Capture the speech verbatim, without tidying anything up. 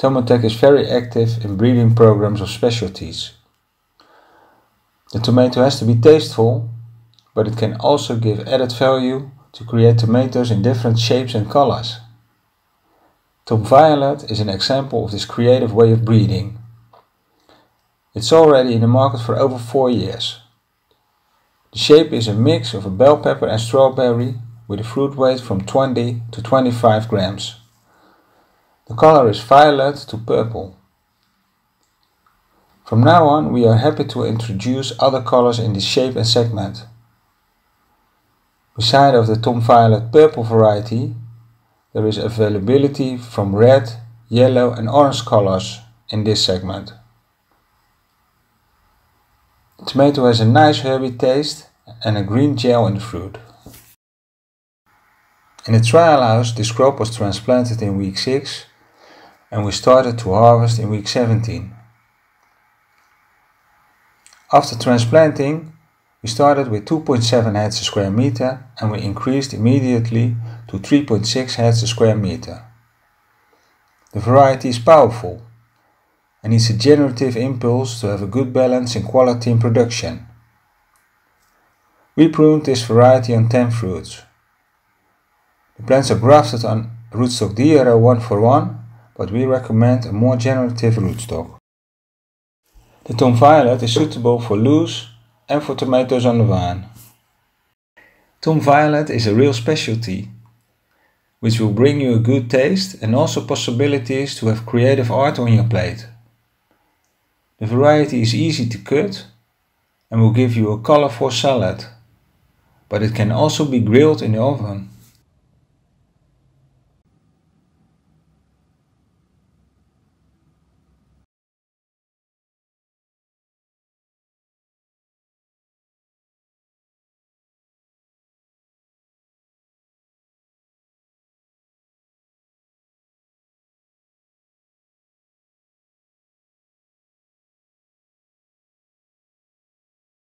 Tomotech is very active in breeding programs of specialties. The tomato has to be tasteful, but it can also give added value to create tomatoes in different shapes and colors. Tom Violet is an example of this creative way of breeding. It's already in the market for over four years. The shape is a mix of a bell pepper and strawberry with a fruit weight from twenty to twenty-five grams. The color is violet to purple. From now on we are happy to introduce other colors in this shape and segment. Beside of the Tom Violet purple variety, there is availability from red, yellow and orange colors in this segment. The tomato has a nice herby taste and a green gel in the fruit. In the trial house this crop was transplanted in week six and we started to harvest in week seventeen. After transplanting, we started with two point seven heads a square meter and we increased immediately to three point six heads a square meter. The variety is powerful and needs a generative impulse to have a good balance in quality and production. We pruned this variety on ten fruits. The plants are grafted on rootstock D R O one for one, but we recommend a more generative rootstock. The Tom Violet is suitable for loose and for tomatoes on the vine. Tom Violet is a real specialty, which will bring you a good taste and also possibilities to have creative art on your plate. The variety is easy to cut and will give you a colorful salad, but it can also be grilled in the oven.